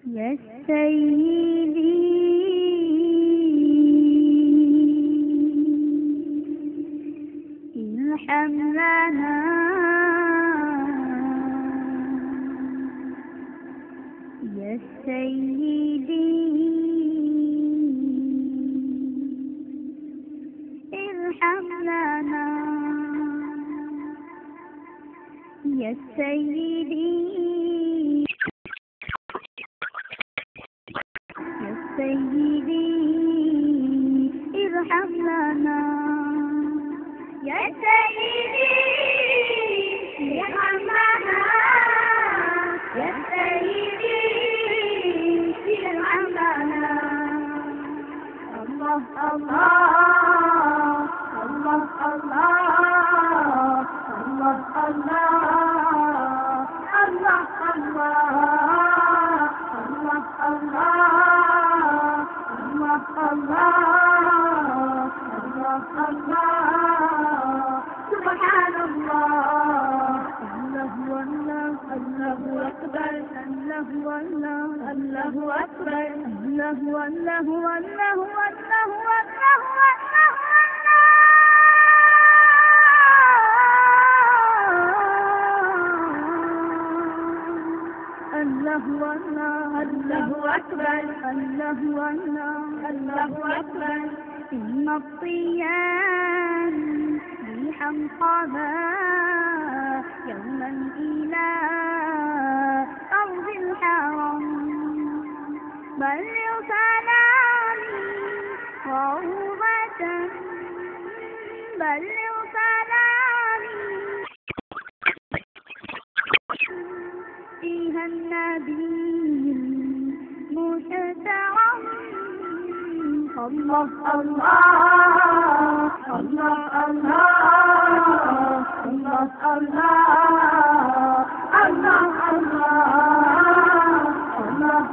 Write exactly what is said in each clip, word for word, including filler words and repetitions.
يا سيدي ارحم لنا يا سيدي ارحم لنا يا سيدي يا سيدي ارحم لنا يا سيدي ارحم لنا يا سيدي ارحم لنا الله الله الله الله الله الله الله الله سبحان الله الله والله الله أكبر الله والله الله أكبر الله والله والله والله والله والله الله أكبر الله والله الله أكبر إن الطيان ريحا طابا يوما إلى أرض الحرم بلغ سلامي روضة بلغ سلامي فيها النبي المحترم الله الله الله الله الله الله الله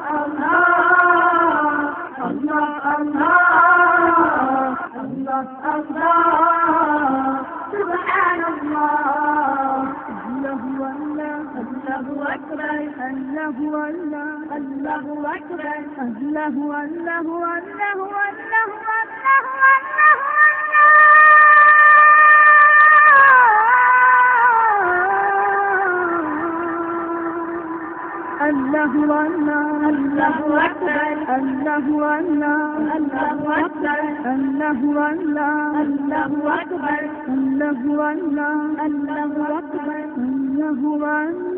الله الله سبحان الله الله والله الله أكبر الله والله الله أكبر الله والله والله والله الله والله الله أكبر الله والله الله أكبر الله والله الله أكبر الله والله الله أكبر الله والله